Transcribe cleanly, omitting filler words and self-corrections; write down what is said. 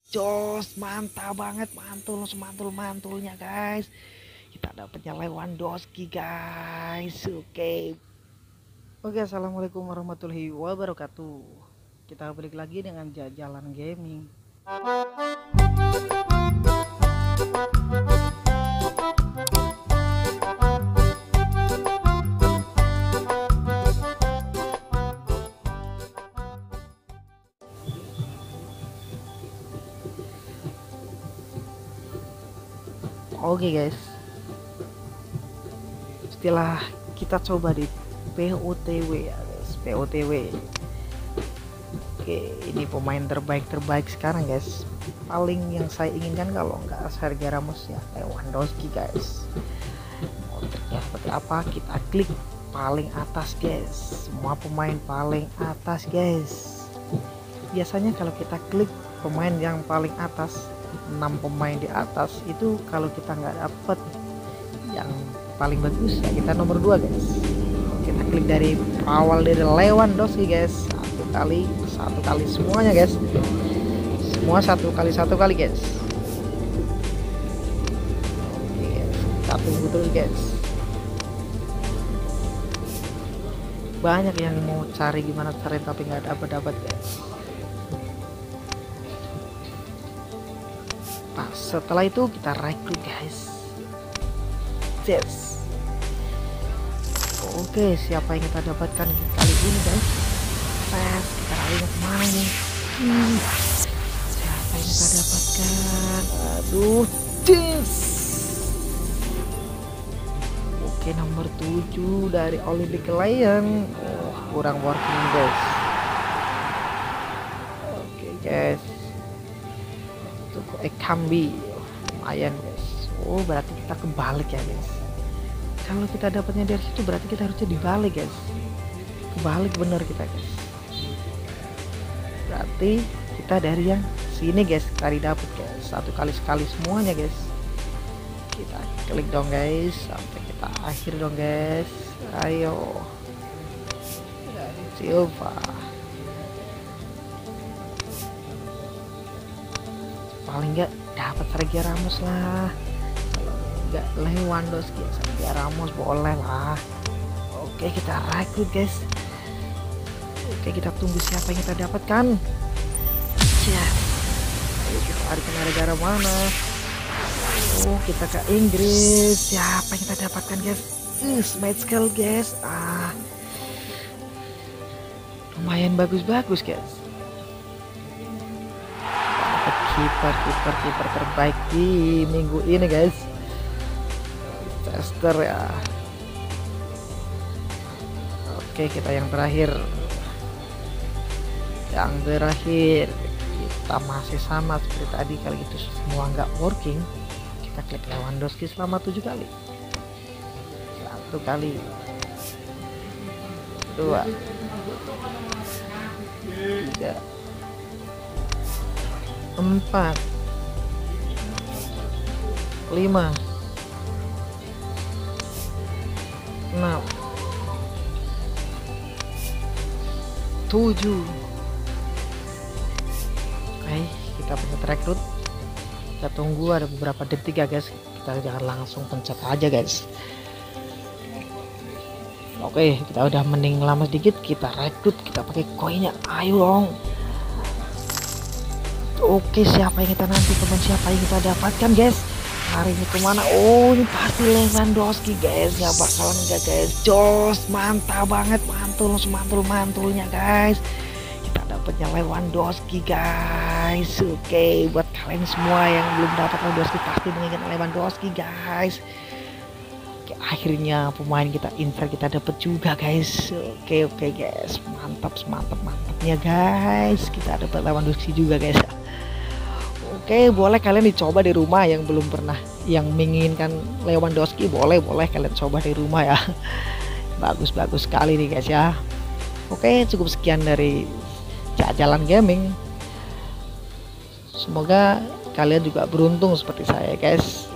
Jos, mantap banget, mantul semantul-mantulnya guys. Kita dapatnya Lewandowski guys. Oke, assalamualaikum warahmatullahi wabarakatuh. Kita balik lagi dengan jajalan gaming. Oke guys, setelah kita coba di POTW ya guys, POTW. Oke, ini pemain terbaik sekarang guys. Paling yang saya inginkan kalau nggak Sergio Ramos ya Lewandowski guys. Triknya seperti apa? Kita klik paling atas guys, semua pemain paling atas guys. Biasanya kalau kita klik pemain yang paling atas, 6 pemain di atas itu, kalau kita nggak dapet yang paling bagus ya kita nomor 2 guys. Kita klik dari awal dari Lewandowski guys, satu kali semuanya guys, semua satu kali guys. Oke guys, kita tunggu terus guys. Banyak yang mau cari gimana cari tapi nggak dapat guys. Nah, setelah itu kita rekrut guys. Yes. Oke, siapa yang kita dapatkan kali ini guys? Kita lihat kemana nih? Siapa yang kita dapatkan? Aduh, yes. Oke, nomor 7 dari Olympic Lyon. Oh, kurang working guys. Oke guys, Ekambi lumayan guys. Oh, berarti kita kebalik ya guys. Kalau kita dapatnya dari situ berarti kita harusnya dibalik guys. Kebalik bener kita guys. Berarti kita dari yang sini guys cari dapat guys. Satu kali sekali semuanya guys. Kita klik dong guys sampai kita akhir dong guys. Ayo. Silva. Paling nggak dapat Sergio Ramos lah, kalau nggak Lewandowski Sergio Ramos boleh lah. Oke, kita rekrut guys. Oke, kita tunggu siapa yang kita dapatkan ya. Ayo kita lari ke negara mana. Oh, kita ke Inggris. Siapa yang kita dapatkan guys? Schmeichel guys. Lumayan bagus guys. Kiper terbaik di minggu ini guys, Chester ya. Oke, kita yang terakhir kita masih sama seperti tadi. Kali itu semua nggak working, kita klik Lewandowski selama 7 kali. 1 kali, 2, 3, 4, 5, 6, 7. Oke, kita pencet rekrut. Kita tunggu ada beberapa detik ya guys. Kita jangan langsung pencet aja guys. Oke, kita udah mending lama sedikit. Kita rekrut, kita pakai koinnya. Ayo dong. Oke, siapa yang kita nanti siapa yang kita dapatkan guys? Hari ini kemana? Oh, ini pasti Lewandowski guys. Nggak bakalan enggak guys. Jos, mantap banget, mantul-mantulnya guys. Kita dapatnya Lewandowski guys. Oke, buat kalian semua yang belum dapat Lewandowski pasti menginginkan Lewandowski guys. Oke, akhirnya pemain kita Inter kita dapat juga guys. Oke guys, mantapnya guys. Kita dapat Lewandowski juga guys. Oke, boleh kalian dicoba di rumah yang belum pernah, yang menginginkan Lewandowski boleh kalian coba di rumah ya. Bagus sekali nih guys ya. Oke, cukup sekian dari jajalan gaming. Semoga kalian juga beruntung seperti saya guys.